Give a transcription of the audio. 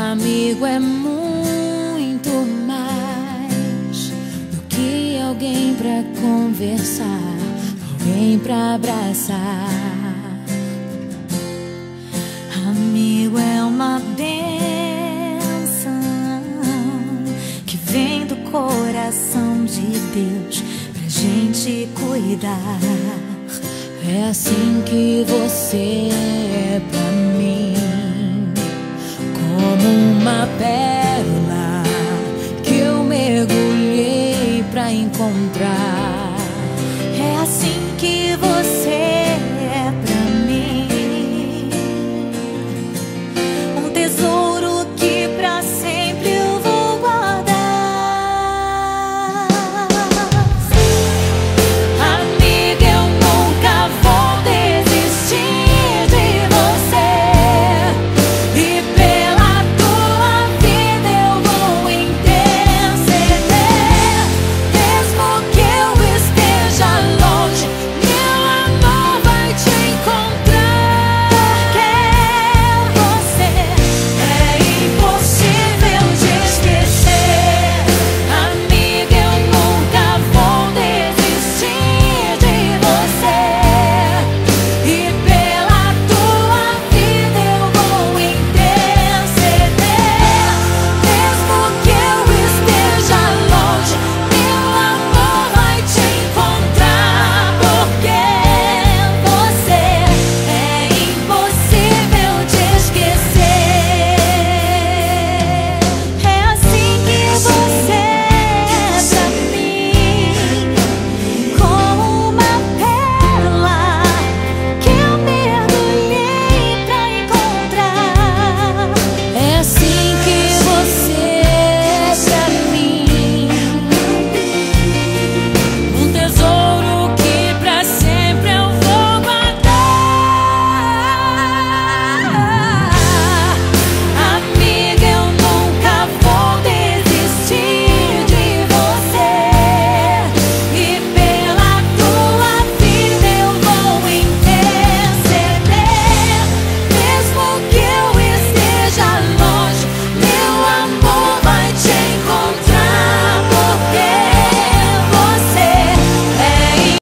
Amigo é muito mais do que alguém pra conversar, alguém pra abraçar. Amigo é uma bênção que vem do coração de Deus pra gente cuidar. É assim que você é pra mim.